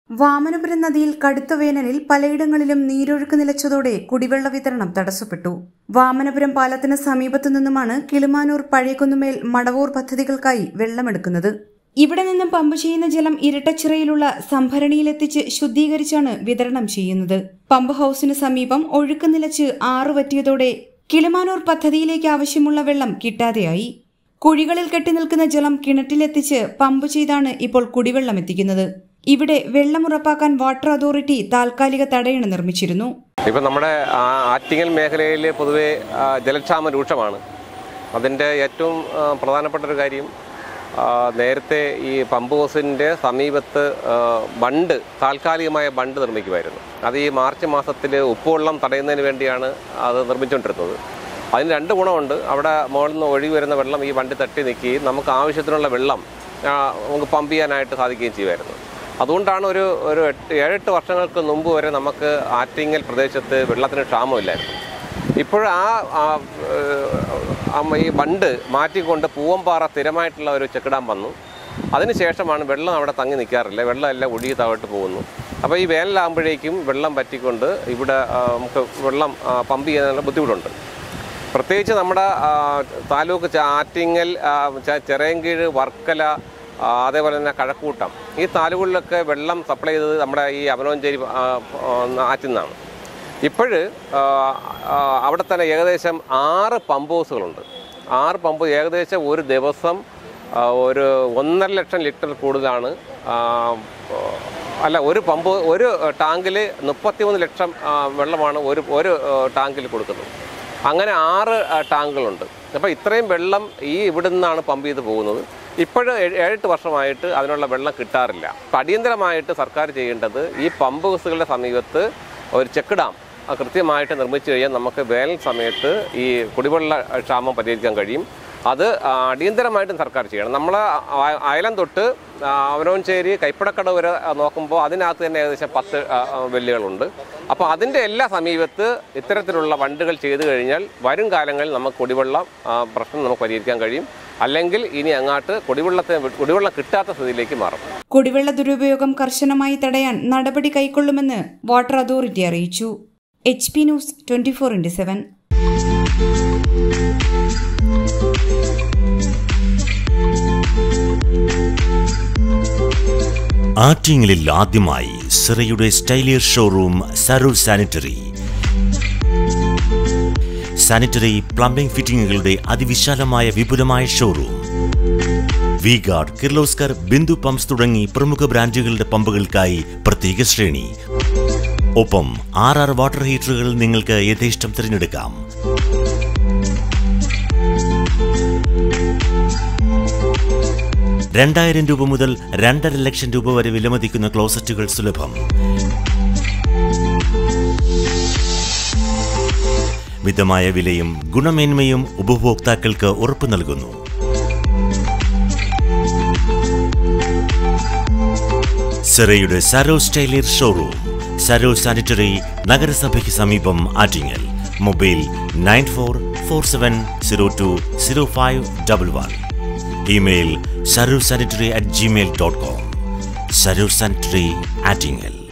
വാമനപുരം നദിയിൽ കടുത്ത വേനലിൽ പലയിടങ്ങളിലും നീരൊഴുക്ക് നിലച്ചതോടെ കുടിവെള്ള വിതരണം തടസ്സപ്പെട്ടു. വാമനപുരം പാലത്തിന് സമീപത്തു നിന്നുമാണ് കിളിമാനൂർ പഴയകുന്നുമേൽ മടവൂർ പദ്ധതികൾക്കായി വെള്ളമെടുക്കുന്നത്. ഇവിടെ നിന്നും പമ്പ് ചെയ്യുന്ന ജലം ഇരട്ടച്ചിറയിലുള്ള സംഭരണിയിലെത്തിച്ച് ശുദ്ധീകരിച്ചാണ് വിതരണം ചെയ്യുന്നത്. പമ്പ് ഹൌസിന് സമീപം ഒഴുക്ക് നിലച്ച് ആറുവറ്റിയതോടെ കിളിമാനൂർ പദ്ധതിയിലേക്ക് ആവശ്യമുള്ള വെള്ളം കിട്ടാതെയായി. കുഴികളിൽ കെട്ടിനിൽക്കുന്ന ജലം കിണറ്റിലെത്തിച്ച് പമ്പ് ചെയ്താണ് ഇപ്പോൾ കുടിവെള്ളം എത്തിക്കുന്നത്. ഇവിടെ വെള്ളം ഉറപ്പാക്കാൻ വാട്ടർ അതോറിറ്റി താൽക്കാലിക തടയണ നിർമ്മിച്ചിരുന്നു. ഇപ്പം നമ്മുടെ ആറ്റിങ്ങൽ മേഖലയിൽ പൊതുവെ ജലക്ഷാമം രൂക്ഷമാണ്. അതിൻ്റെ ഏറ്റവും പ്രധാനപ്പെട്ട ഒരു കാര്യം, നേരത്തെ ഈ പമ്പ് ഹൗസിൻ്റെ സമീപത്ത് താൽക്കാലികമായ ബണ്ട് നിർമ്മിക്കുമായിരുന്നു. അത് ഈ മാർച്ച് മാസത്തിൽ ഉപ്പുവെള്ളം തടയുന്നതിന് വേണ്ടിയാണ് അത് നിർമ്മിച്ചുകൊണ്ടിരുന്നത്. അതിന് രണ്ട് ഗുണമുണ്ട്. അവിടെ മുകളിൽ നിന്ന് ഒഴുകി വരുന്ന വെള്ളം ഈ ബണ്ട് തട്ടി നിൽക്കുകയും നമുക്ക് ആവശ്യത്തിനുള്ള വെള്ളം നമുക്ക് പമ്പ് ചെയ്യാനായിട്ട് സാധിക്കുകയും ചെയ്യുമായിരുന്നു. അതുകൊണ്ടാണ് ഒരു 7-8 വർഷങ്ങൾക്ക് മുമ്പ് വരെ നമുക്ക് ആറ്റിങ്ങൽ പ്രദേശത്ത് വെള്ളത്തിന് ക്ഷാമമില്ലായിരുന്നു. ഇപ്പോൾ ഈ ബണ്ട് മാറ്റിക്കൊണ്ട് പൂവമ്പാറ സ്ഥിരമായിട്ടുള്ള ഒരു ചെക്ക് ഡാം വന്നു. അതിനുശേഷമാണ് വെള്ളം അവിടെ തങ്ങി നിൽക്കാറില്ല, വെള്ളം എല്ലാം ഒഴുകി താഴോട്ട് പോകുന്നു. അപ്പോൾ ഈ വേനലാകുമ്പോഴേക്കും വെള്ളം പറ്റിക്കൊണ്ട് ഇവിടെ നമുക്ക് വെള്ളം പമ്പ് ചെയ്യാനുള്ള ബുദ്ധിമുട്ടുണ്ട്. പ്രത്യേകിച്ച് നമ്മുടെ താലൂക്ക് ആറ്റിങ്ങൽ, ചിറയൻകീഴ്, വർക്കല, അതേപോലെ തന്നെ കഴക്കൂട്ടം, ഈ താലൂക്കുകളിലൊക്കെ വെള്ളം സപ്ലൈ ചെയ്തത് നമ്മുടെ ഈ അവനോഞ്ചേരി ആറ്റിൽ നിന്നാണ്. ഇപ്പോഴ് അവിടെ തന്നെ ഏകദേശം 6 പമ്പ് ഹൗസുകളുണ്ട്. 6 പമ്പ് ഏകദേശം ഒരു ദിവസം ഒരു 1.5 ലക്ഷം ലിറ്റർ കൂടുതലാണ്. ഒരു ടാങ്കിൽ 33 ലക്ഷം വെള്ളമാണ് ഒരു ടാങ്കിൽ കൊടുക്കുന്നത്. അങ്ങനെ 6 ടാങ്കുകളുണ്ട്. അപ്പോൾ ഇത്രയും വെള്ളം ഇവിടെ നിന്നാണ് പമ്പ് ചെയ്ത് പോകുന്നത്. ഇപ്പോഴും 7-8 വർഷമായിട്ട് അതിനുള്ള വെള്ളം കിട്ടാറില്ല. അപ്പം അടിയന്തരമായിട്ട് സർക്കാർ ചെയ്യേണ്ടത് ഈ പമ്പ് ഹൗസുകളുടെ സമീപത്ത് ഒരു ചെക്ക് ഡാം കൃത്യമായിട്ട് നിർമ്മിച്ചു കഴിഞ്ഞാൽ നമുക്ക് വേനൽ സമയത്ത് ഈ കുടിവെള്ള ക്ഷാമം പരിഹരിക്കാൻ കഴിയും. അത് അടിയന്തരമായിട്ടും സർക്കാർ ചെയ്യണം. നമ്മൾ അയലം തൊട്ട് അവനോഞ്ചേരി, കൈപ്പടക്കടവ് വരെ നോക്കുമ്പോൾ അതിനകത്ത് തന്നെ ഏകദേശം 10 വെല്ലുകളുണ്ട്. അപ്പോൾ അതിൻ്റെ എല്ലാ സമീപത്ത് ഇത്തരത്തിലുള്ള ബണ്ടുകൾ ചെയ്തു കഴിഞ്ഞാൽ വരും കാലങ്ങളിൽ നമുക്ക് കുടിവെള്ള പ്രശ്നം നമുക്ക് പരിഹരിക്കാൻ കഴിയും. അല്ലെങ്കിൽ ഇനി അങ്ങോട്ട് കുടിവെള്ളം കിട്ടാത്ത സ്ഥിതിയിലേക്ക് മാറും. കുടിവെള്ള ദുരുപയോഗം കർശനമായി തടയാൻ നടപടി കൈക്കൊള്ളുമെന്ന് വാട്ടർ അതോറിറ്റി അറിയിച്ചു. HP news 24/7. ആറ്റിങ്ങലിൽ ആദ്യമായി സിറയുടെ സ്റ്റൈലിയർ ഷോറൂം സരൂർ സാനിറ്ററി പ്ലംബിംഗ് ഫിറ്റിംഗുകളുടെ അതിവിശാലമായ വിപുലമായ showroom. V Guard, Kirloskar, Bindu pumps തുടങ്ങി പ്രമുഖ ബ്രാൻഡുകളുടെ പമ്പുകൾക്കായി പ്രത്യേക ശ്രേണി. ഒപ്പം 6 വാട്ടർ ഹീറ്ററുകൾ നിങ്ങൾക്ക് യഥേഷ്ടം തിരഞ്ഞെടുക്കാം. ₹2,000 മുതൽ 2.5 ലക്ഷം രൂപ വരെ വിലമതിക്കുന്ന ക്ലോസറ്റുകൾ സുലഭം. മിതമായ വിലയും ഗുണമേന്മയും ഉപഭോക്താക്കൾക്ക് ഉറപ്പു നൽകുന്നു. സിറയുടെ സരൂർ സ്റ്റൈലിയർ ഷോറൂം, സരൂർ സാനിറ്ററി, നഗരസഭയ്ക്ക് സമീപം, Attingal. Mobile 9447020511. Email sarursanitary@gmail.com. Sarur Sanitary, Attingel.